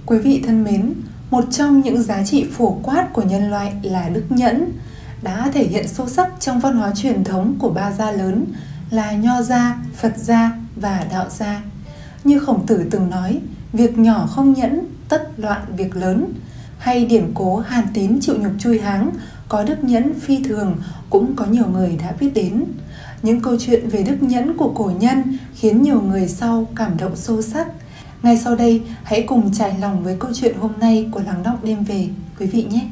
Quý vị thân mến, một trong những giá trị phổ quát của nhân loại là đức nhẫn, đã thể hiện sâu sắc trong văn hóa truyền thống của ba gia lớn là Nho gia, Phật gia và Đạo gia. Như Khổng Tử từng nói, việc nhỏ không nhẫn, tất loạn việc lớn. Hay điển cố Hàn Tín chịu nhục chui háng, có đức nhẫn phi thường cũng có nhiều người đã biết đến. Những câu chuyện về đức nhẫn của cổ nhân khiến nhiều người sau cảm động sâu sắc. Ngay sau đây, hãy cùng trải lòng với câu chuyện hôm nay của Lắng Đọng Đêm Về, quý vị nhé!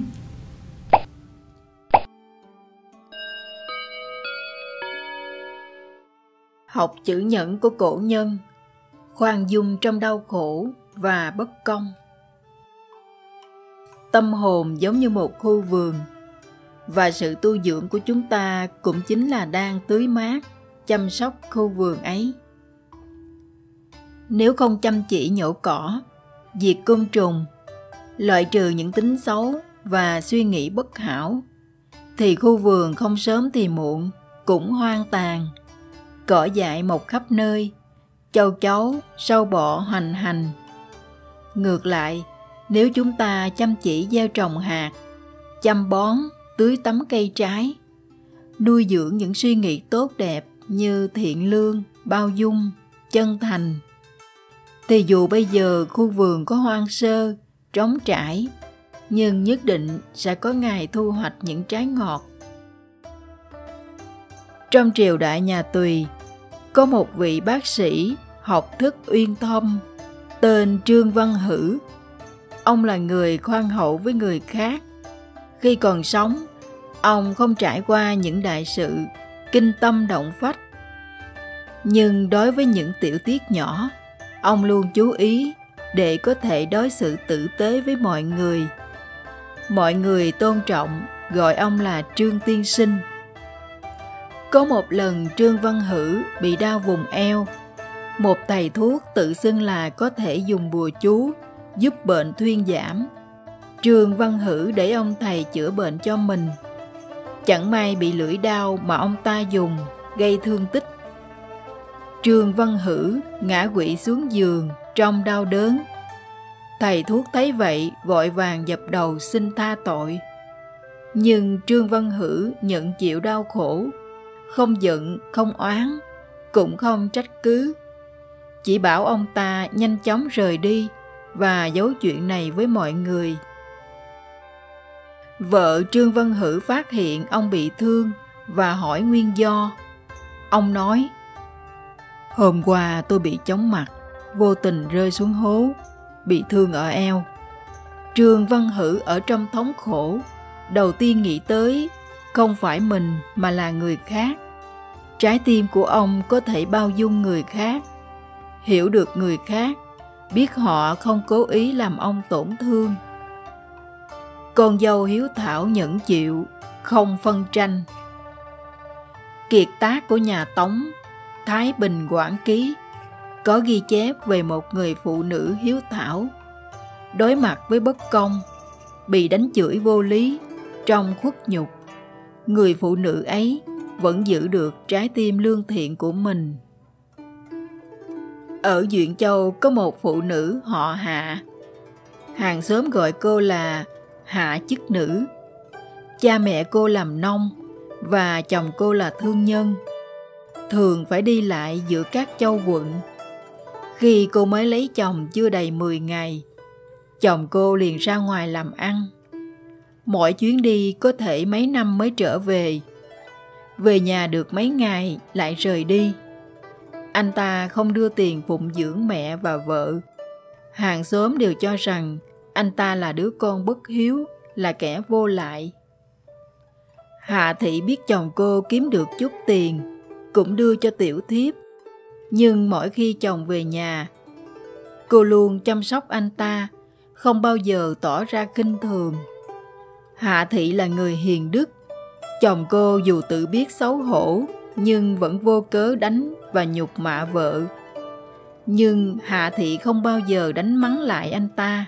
Học chữ nhẫn của cổ nhân, khoan dung trong đau khổ và bất công. Tâm hồn giống như một khu vườn, và sự tu dưỡng của chúng ta cũng chính là đang tưới mát, chăm sóc khu vườn ấy. Nếu không chăm chỉ nhổ cỏ, diệt côn trùng, loại trừ những tính xấu và suy nghĩ bất hảo, thì khu vườn không sớm thì muộn cũng hoang tàn, cỏ dại mọc khắp nơi, châu chấu, sâu bọ hoành hành. Ngược lại, nếu chúng ta chăm chỉ gieo trồng hạt, chăm bón, tưới tắm cây trái, nuôi dưỡng những suy nghĩ tốt đẹp như thiện lương, bao dung, chân thành, thì dù bây giờ khu vườn có hoang sơ, trống trải, nhưng nhất định sẽ có ngày thu hoạch những trái ngọt. Trong triều đại nhà Tùy, có một vị bác sĩ học thức uyên thâm tên Trương Văn Hử. Ông là người khoan hậu với người khác. Khi còn sống, ông không trải qua những đại sự kinh tâm động phách. Nhưng đối với những tiểu tiết nhỏ, ông luôn chú ý để có thể đối xử tử tế với mọi người. Mọi người tôn trọng gọi ông là Trương Tiên Sinh. Có một lần Trương Văn Hử bị đau vùng eo. Một thầy thuốc tự xưng là có thể dùng bùa chú giúp bệnh thuyên giảm. Trương Văn Hử để ông thầy chữa bệnh cho mình. Chẳng may bị lưỡi đao mà ông ta dùng gây thương tích. Trương Văn Hử ngã quỵ xuống giường trong đau đớn. Thầy thuốc thấy vậy vội vàng dập đầu xin tha tội. Nhưng Trương Văn Hử nhận chịu đau khổ, không giận, không oán, cũng không trách cứ. Chỉ bảo ông ta nhanh chóng rời đi và giấu chuyện này với mọi người. Vợ Trương Văn Hử phát hiện ông bị thương và hỏi nguyên do. Ông nói: "Hôm qua tôi bị chóng mặt, vô tình rơi xuống hố, bị thương ở eo." Trương Văn Hử ở trong thống khổ, đầu tiên nghĩ tới không phải mình mà là người khác. Trái tim của ông có thể bao dung người khác, hiểu được người khác, biết họ không cố ý làm ông tổn thương. Con dâu hiếu thảo nhẫn chịu, không phân tranh. Kiệt tác của nhà Tống, Thái Bình Quảng Ký, có ghi chép về một người phụ nữ hiếu thảo. Đối mặt với bất công, bị đánh chửi vô lý, trong khuất nhục, người phụ nữ ấy vẫn giữ được trái tim lương thiện của mình. Ở Duyện Châu có một phụ nữ họ Hạ. Hàng xóm gọi cô là Hạ chức nữ. Cha mẹ cô làm nông và chồng cô là thương nhân, thường phải đi lại giữa các châu quận. Khi cô mới lấy chồng chưa đầy 10 ngày, chồng cô liền ra ngoài làm ăn. Mỗi chuyến đi có thể mấy năm mới trở về. Về nhà được mấy ngày lại rời đi. Anh ta không đưa tiền phụng dưỡng mẹ và vợ. Hàng xóm đều cho rằng anh ta là đứa con bất hiếu, là kẻ vô lại. Hạ thị biết chồng cô kiếm được chút tiền, cũng đưa cho tiểu thiếp. Nhưng mỗi khi chồng về nhà, cô luôn chăm sóc anh ta, không bao giờ tỏ ra khinh thường. Hạ thị là người hiền đức. Chồng cô dù tự biết xấu hổ, nhưng vẫn vô cớ đánh và nhục mạ vợ. Nhưng Hạ thị không bao giờ đánh mắng lại anh ta.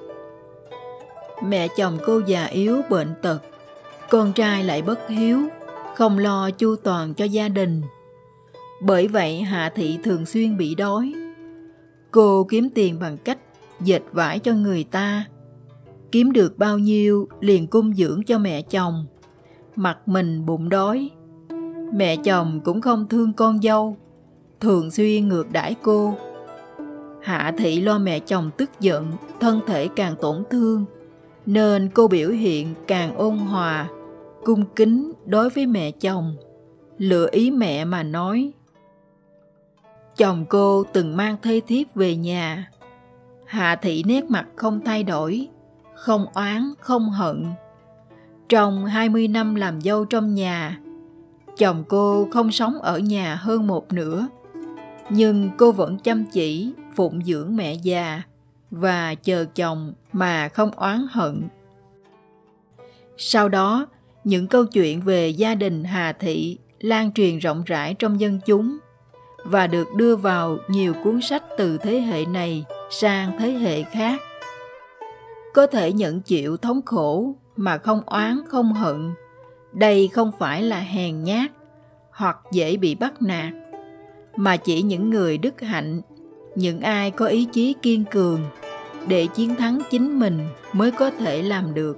Mẹ chồng cô già yếu bệnh tật, con trai lại bất hiếu, không lo chu toàn cho gia đình. Bởi vậy Hạ thị thường xuyên bị đói. Cô kiếm tiền bằng cách dệt vải cho người ta. Kiếm được bao nhiêu liền cung dưỡng cho mẹ chồng, mặt mình bụng đói. Mẹ chồng cũng không thương con dâu, thường xuyên ngược đãi cô. Hạ Thị lo mẹ chồng tức giận, thân thể càng tổn thương, nên cô biểu hiện càng ôn hòa, cung kính đối với mẹ chồng, lựa ý mẹ mà nói. Chồng cô từng mang thê thiếp về nhà. Hạ Thị nét mặt không thay đổi, không oán, không hận. Trong 20 năm làm dâu trong nhà, chồng cô không sống ở nhà hơn một nửa, nhưng cô vẫn chăm chỉ phụng dưỡng mẹ già và chờ chồng mà không oán hận. Sau đó, những câu chuyện về gia đình Hà Thị lan truyền rộng rãi trong dân chúng và được đưa vào nhiều cuốn sách từ thế hệ này sang thế hệ khác. Có thể nhận chịu thống khổ mà không oán không hận, đây không phải là hèn nhát hoặc dễ bị bắt nạt, mà chỉ những người đức hạnh, những ai có ý chí kiên cường để chiến thắng chính mình mới có thể làm được.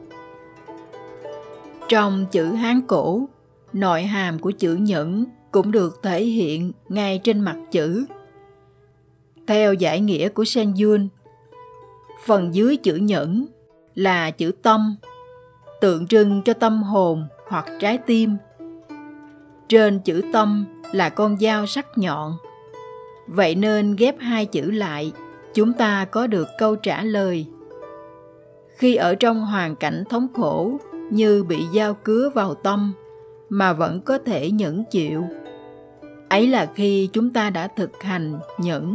Trong chữ Hán cổ, nội hàm của chữ nhẫn cũng được thể hiện ngay trên mặt chữ. Theo giải nghĩa của Saint-Yun, phần dưới chữ nhẫn là chữ tâm, tượng trưng cho tâm hồn hoặc trái tim. Trên chữ tâm là con dao sắc nhọn. Vậy nên ghép hai chữ lại, chúng ta có được câu trả lời. Khi ở trong hoàn cảnh thống khổ như bị dao cứa vào tâm mà vẫn có thể nhẫn chịu, ấy là khi chúng ta đã thực hành nhẫn.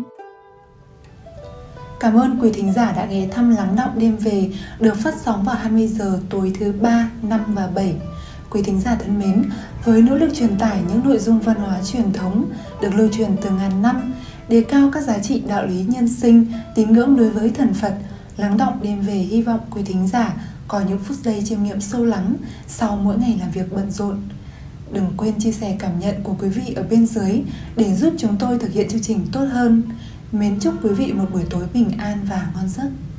Cảm ơn quý thính giả đã ghé thăm Lắng Đọng Đêm Về, được phát sóng vào 20 giờ tối thứ 3, 5 và 7. Quý thính giả thân mến, với nỗ lực truyền tải những nội dung văn hóa truyền thống được lưu truyền từ ngàn năm, đề cao các giá trị đạo lý nhân sinh, tín ngưỡng đối với thần Phật, Lắng Đọng Đêm Về hy vọng quý thính giả có những phút giây chiêm nghiệm sâu lắng sau mỗi ngày làm việc bận rộn. Đừng quên chia sẻ cảm nhận của quý vị ở bên dưới để giúp chúng tôi thực hiện chương trình tốt hơn. Mến chúc quý vị một buổi tối bình an và ngon giấc.